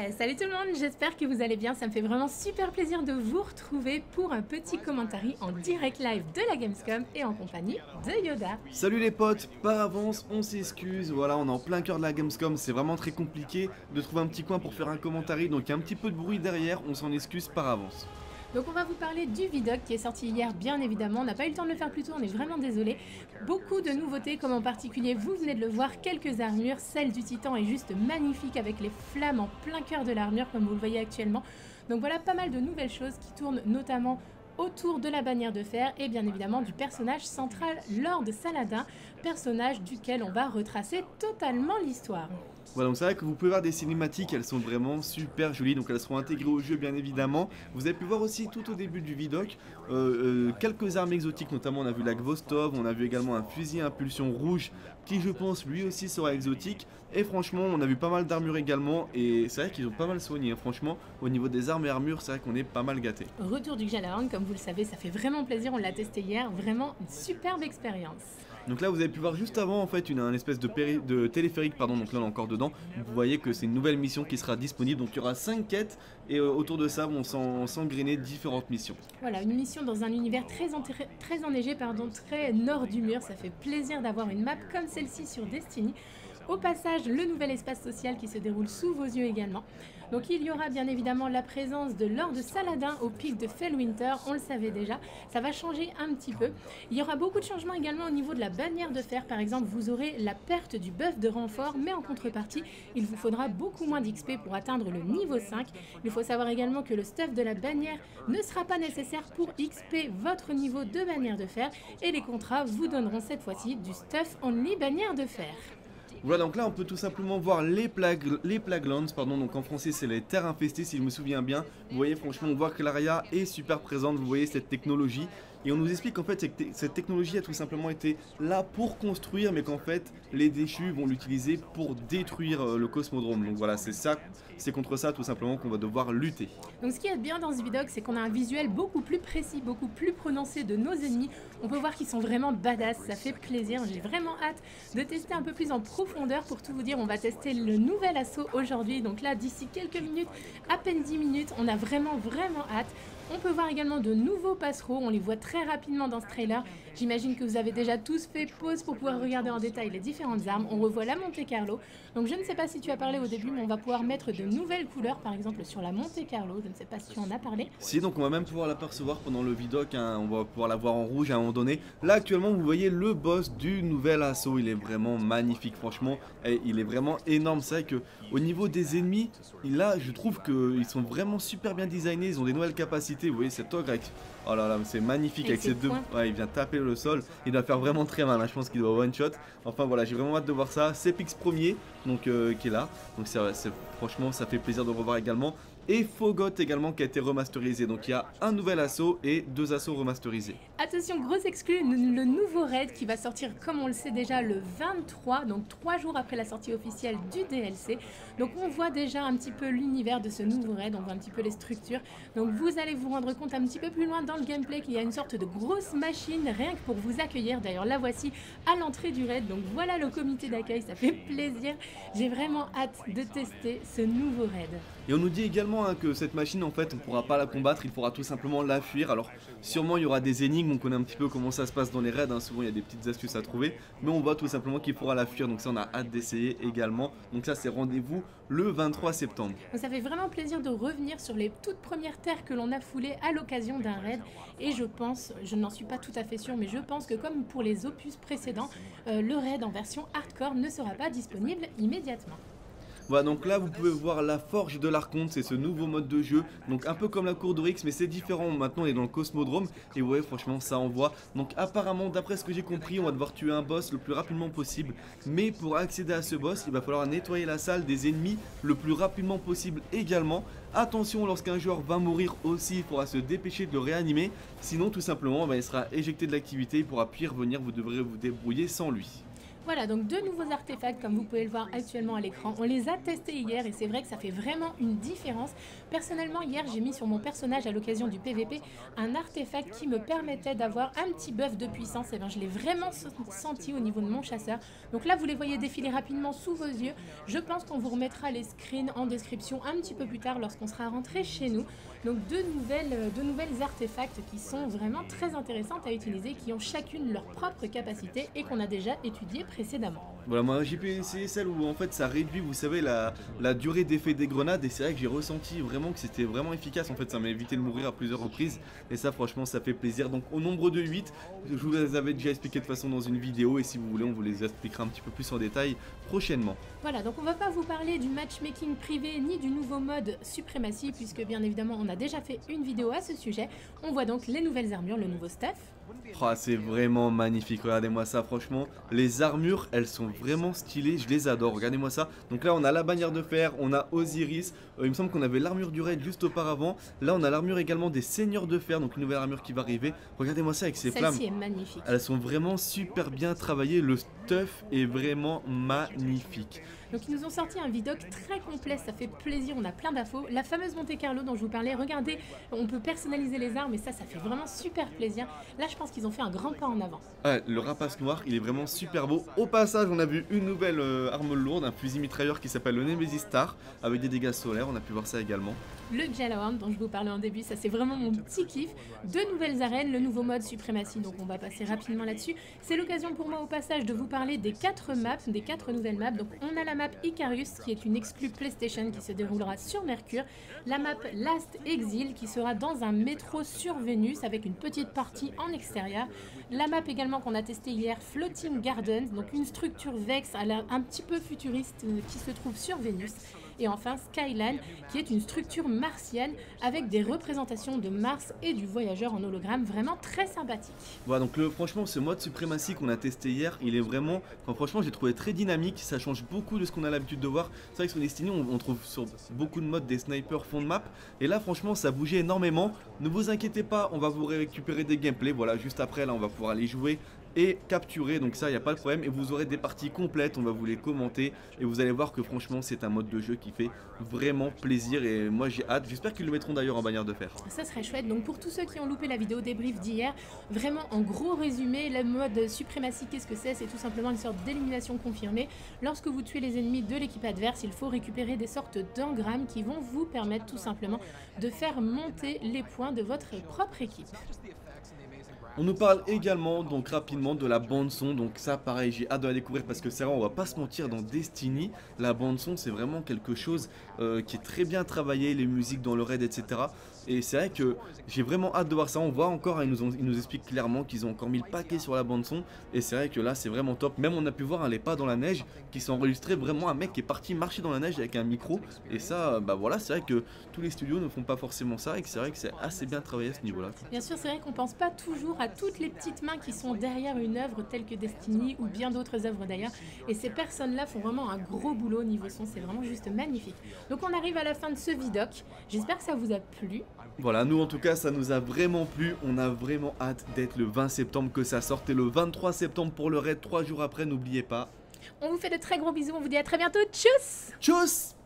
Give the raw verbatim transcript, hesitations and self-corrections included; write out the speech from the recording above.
Ouais, salut tout le monde, j'espère que vous allez bien, ça me fait vraiment super plaisir de vous retrouver pour un petit commentaire en direct live de la Gamescom et en compagnie de Yoda. Salut les potes, par avance on s'excuse, voilà on est en plein cœur de la Gamescom, c'est vraiment très compliqué de trouver un petit coin pour faire un commentaire, donc il y a un petit peu de bruit derrière, on s'en excuse par avance. Donc on va vous parler du Vidoc qui est sorti hier, bien évidemment, on n'a pas eu le temps de le faire plus tôt, on est vraiment désolé. Beaucoup de nouveautés, comme en particulier, vous venez de le voir, quelques armures, celle du Titan est juste magnifique avec les flammes en plein cœur de l'armure comme vous le voyez actuellement. Donc voilà pas mal de nouvelles choses qui tournent notamment autour de la bannière de fer et bien évidemment du personnage central Lord Saladin, personnage duquel on va retracer totalement l'histoire. Voilà, donc c'est vrai que vous pouvez voir des cinématiques, elles sont vraiment super jolies, donc elles seront intégrées au jeu bien évidemment. Vous avez pu voir aussi tout au début du Vidoc euh, euh, quelques armes exotiques, notamment on a vu la Gvostov, on a vu également un fusil à impulsion rouge qui je pense lui aussi sera exotique. Et franchement on a vu pas mal d'armures également et c'est vrai qu'ils ont pas mal soigné, hein. Franchement au niveau des armes et armures c'est vrai qu'on est pas mal gâté. Retour du Gjallarhorn, comme vous le savez, ça fait vraiment plaisir, on l'a testé hier, vraiment une superbe expérience. Donc là vous avez pu voir juste avant en fait une, une espèce de, péri de téléphérique, pardon, donc là on est encore dedans. Vous voyez que c'est une nouvelle mission qui sera disponible, donc il y aura cinq quêtes et euh, autour de ça vont s'engrainer différentes missions. Voilà, une mission dans un univers très, très enneigé, pardon, très nord du mur, ça fait plaisir d'avoir une map comme celle-ci sur Destiny. Au passage, le nouvel espace social qui se déroule sous vos yeux également. Donc il y aura bien évidemment la présence de Lord Saladin au pic de Fellwinter, on le savait déjà, ça va changer un petit peu. Il y aura beaucoup de changements également au niveau de la bannière de fer, par exemple vous aurez la perte du buff de renfort, mais en contrepartie il vous faudra beaucoup moins d'X P pour atteindre le niveau cinq. Il faut savoir également que le stuff de la bannière ne sera pas nécessaire pour X P votre niveau de bannière de fer et les contrats vous donneront cette fois-ci du stuff only bannière de fer. Voilà, donc là on peut tout simplement voir les, plagues, les Plaguelands, pardon, donc en français c'est les terres infestées si je me souviens bien. Vous voyez franchement on voit que l'Aria est super présente, vous voyez cette technologie. Et on nous explique qu'en fait que cette technologie a tout simplement été là pour construire, mais qu'en fait les déchus vont l'utiliser pour détruire le cosmodrome. Donc voilà, c'est ça, c'est contre ça tout simplement qu'on va devoir lutter. Donc ce qui est bien dans ce Vidoc, c'est qu'on a un visuel beaucoup plus précis, beaucoup plus prononcé de nos ennemis. On peut voir qu'ils sont vraiment badass, ça fait plaisir. J'ai vraiment hâte de tester un peu plus en profondeur. Pour tout vous dire, on va tester le nouvel assaut aujourd'hui. Donc là, d'ici quelques minutes, à peine dix minutes, on a vraiment vraiment hâte. On peut voir également de nouveaux passereaux, on les voit très rapidement dans ce trailer. J'imagine que vous avez déjà tous fait pause pour pouvoir regarder en détail les différentes armes. On revoit la Monte Carlo. Donc je ne sais pas si tu as parlé au début, mais on va pouvoir mettre de nouvelles couleurs, par exemple sur la Monte Carlo. Je ne sais pas si tu en as parlé. Si, donc on va même pouvoir l'apercevoir pendant le Vidoc, hein. On va pouvoir la voir en rouge à un moment donné. Là actuellement vous voyez le boss du nouvel assaut, il est vraiment magnifique franchement. Et il est vraiment énorme, c'est vrai que au niveau des ennemis, là je trouve qu'ils sont vraiment super bien designés, ils ont des nouvelles capacités. Vous voyez cet ogre avec... Oh là là, c'est magnifique. Et avec ses deux... Ouais, il vient taper le sol. Il doit faire vraiment très mal, hein. Je pense qu'il doit one shot. Enfin voilà, j'ai vraiment hâte de voir ça. C'est Pix premier, donc euh, qui est là. Donc c'est franchement ça fait plaisir de revoir également. Et Fogot également qui a été remasterisé. Donc il y a un nouvel assaut et deux assauts remasterisés. Attention, grosse exclu, le nouveau raid qui va sortir comme on le sait déjà le vingt-trois, donc trois jours après la sortie officielle du D L C. Donc on voit déjà un petit peu l'univers de ce nouveau raid, on voit un petit peu les structures. Donc vous allez vous rendre compte un petit peu plus loin dans le gameplay qu'il y a une sorte de grosse machine rien que pour vous accueillir. D'ailleurs la voici à l'entrée du raid, donc voilà le comité d'accueil, ça fait plaisir. J'ai vraiment hâte de tester ce nouveau raid. Et on nous dit également hein, que cette machine en fait on ne pourra pas la combattre, il faudra tout simplement la fuir. Alors sûrement il y aura des énigmes, on connaît un petit peu comment ça se passe dans les raids, hein. Souvent il y a des petites astuces à trouver, mais on voit tout simplement qu'il faudra la fuir, donc ça on a hâte d'essayer également. Donc ça c'est rendez-vous le vingt-trois septembre. Donc ça fait vraiment plaisir de revenir sur les toutes premières terres que l'on a foulées à l'occasion d'un raid, et je pense, je n'en suis pas tout à fait sûre, mais je pense que comme pour les opus précédents, euh, le raid en version hardcore ne sera pas disponible immédiatement. Voilà, donc là vous pouvez voir la forge de l'Archonte, c'est ce nouveau mode de jeu, donc un peu comme la cour d'Oryx mais c'est différent, maintenant on est dans le cosmodrome et ouais franchement ça envoie. Donc apparemment d'après ce que j'ai compris on va devoir tuer un boss le plus rapidement possible, mais pour accéder à ce boss il va falloir nettoyer la salle des ennemis le plus rapidement possible également. Attention, lorsqu'un joueur va mourir aussi il faudra se dépêcher de le réanimer, sinon tout simplement bah, il sera éjecté de l'activité, il pourra puis revenir, vous devrez vous débrouiller sans lui. Voilà, donc deux nouveaux artefacts comme vous pouvez le voir actuellement à l'écran. On les a testés hier et c'est vrai que ça fait vraiment une différence. Personnellement, hier, j'ai mis sur mon personnage à l'occasion du P V P un artefact qui me permettait d'avoir un petit buff de puissance. Et bien, je l'ai vraiment senti au niveau de mon chasseur. Donc là, vous les voyez défiler rapidement sous vos yeux. Je pense qu'on vous remettra les screens en description un petit peu plus tard lorsqu'on sera rentré chez nous. Donc deux nouvelles, deux nouvelles artefacts qui sont vraiment très intéressantes à utiliser, qui ont chacune leur propre capacité et qu'on a déjà étudié précédemment. Voilà, moi j'ai pu essayer celle où en fait ça réduit, vous savez, la, la durée d'effet des grenades, et c'est vrai que j'ai ressenti vraiment que c'était vraiment efficace. En fait, ça m'a évité de mourir à plusieurs reprises et ça, franchement, ça fait plaisir. Donc au nombre de huit, je vous les avais déjà expliqué de façon dans une vidéo, et si vous voulez, on vous les expliquera un petit peu plus en détail prochainement. Voilà, donc on va pas vous parler du matchmaking privé ni du nouveau mode suprématie, puisque bien évidemment on a déjà fait une vidéo à ce sujet. On voit donc les nouvelles armures, le nouveau stuff. Oh, c'est vraiment magnifique, regardez-moi ça, franchement, les armures, elles sont vraiment stylées, je les adore, regardez-moi ça. Donc là on a la bannière de fer, on a Osiris, euh, il me semble qu'on avait l'armure du raid juste auparavant. Là on a l'armure également des seigneurs de fer, donc une nouvelle armure qui va arriver. Regardez-moi ça avec ces flammes. Celle-ci est magnifique. Elles sont vraiment super bien travaillées, le stuff est vraiment magnifique. Donc ils nous ont sorti un vidoc très complet, ça fait plaisir, on a plein d'infos. La fameuse Monte Carlo dont je vous parlais, regardez, on peut personnaliser les armes et ça, ça fait vraiment super plaisir. Là je pense qu'ils ont fait un grand pas en avant. Ouais, le rapace noir, il est vraiment super beau. Au passage, on a vu une nouvelle euh, arme lourde, un fusil mitrailleur qui s'appelle le Nemesis Star, avec des dégâts solaires, on a pu voir ça également. Le Gjallarhorn dont je vous parlais en début, ça c'est vraiment mon petit kiff. Deux nouvelles arènes, le nouveau mode suprématie, donc on va passer rapidement là-dessus. C'est l'occasion pour moi au passage de vous parler des quatre maps, des quatre nouvelles maps. Donc on a la map Icarus qui est une exclue PlayStation qui se déroulera sur Mercure. La map Last Exile qui sera dans un métro sur Vénus avec une petite partie en extérieur. La map également qu'on a testée hier, Floating Gardens, donc une structure Vex à l'air un petit peu futuriste qui se trouve sur Vénus. Et enfin Skyline qui est une structure martienne avec des représentations de Mars et du voyageur en hologramme, vraiment très sympathique. Voilà, donc le, franchement ce mode suprématie qu'on a testé hier, il est vraiment, enfin, franchement j'ai trouvé très dynamique, ça change beaucoup de ce qu'on a l'habitude de voir. C'est vrai que sur Destiny on, on trouve sur beaucoup de modes des snipers fond de map, et là franchement ça bougeait énormément. Ne vous inquiétez pas, on va vous récupérer des gameplays, voilà, juste après là on va pouvoir aller jouer et capturer, donc ça il n'y a pas de problème, et vous aurez des parties complètes, on va vous les commenter et vous allez voir que franchement c'est un mode de jeu qui fait vraiment plaisir, et moi j'ai hâte, j'espère qu'ils le mettront d'ailleurs en bannière de fer. Ça serait chouette. Donc pour tous ceux qui ont loupé la vidéo débrief d'hier, vraiment en gros résumé, le mode suprématie, qu'est-ce que c'est? C'est tout simplement une sorte d'élimination confirmée. Lorsque vous tuez les ennemis de l'équipe adverse, il faut récupérer des sortes d'engrammes qui vont vous permettre tout simplement de faire monter les points de votre propre équipe. On nous parle également donc rapidement de la bande son, donc ça pareil j'ai hâte de la découvrir parce que c'est vrai, on va pas se mentir, dans Destiny la bande son c'est vraiment quelque chose euh, qui est très bien travaillé, les musiques dans le raid, etc. Et c'est vrai que j'ai vraiment hâte de voir ça. On voit encore, hein, ils, nous ont, ils nous expliquent clairement qu'ils ont encore mis le paquet sur la bande son, et c'est vrai que là c'est vraiment top. Même on a pu voir hein, les pas dans la neige qui sont enregistrés, vraiment un mec qui est parti marcher dans la neige avec un micro, et ça bah voilà, c'est vrai que tous les studios ne font pas forcément ça, et que c'est vrai que c'est assez bien travaillé à ce niveau là. Bien sûr, c'est vrai qu'on pense pas toujours à toutes les petites mains qui sont derrière une œuvre telle que Destiny ou bien d'autres œuvres d'ailleurs, et ces personnes là font vraiment un gros boulot niveau son, c'est vraiment juste magnifique. Donc on arrive à la fin de ce vidoc, j'espère que ça vous a plu. Voilà, nous en tout cas ça nous a vraiment plu, on a vraiment hâte d'être le vingt septembre que ça sorte, et le vingt-trois septembre pour le raid, trois jours après, n'oubliez pas. On vous fait de très gros bisous, on vous dit à très bientôt, tchuss. Tchuss.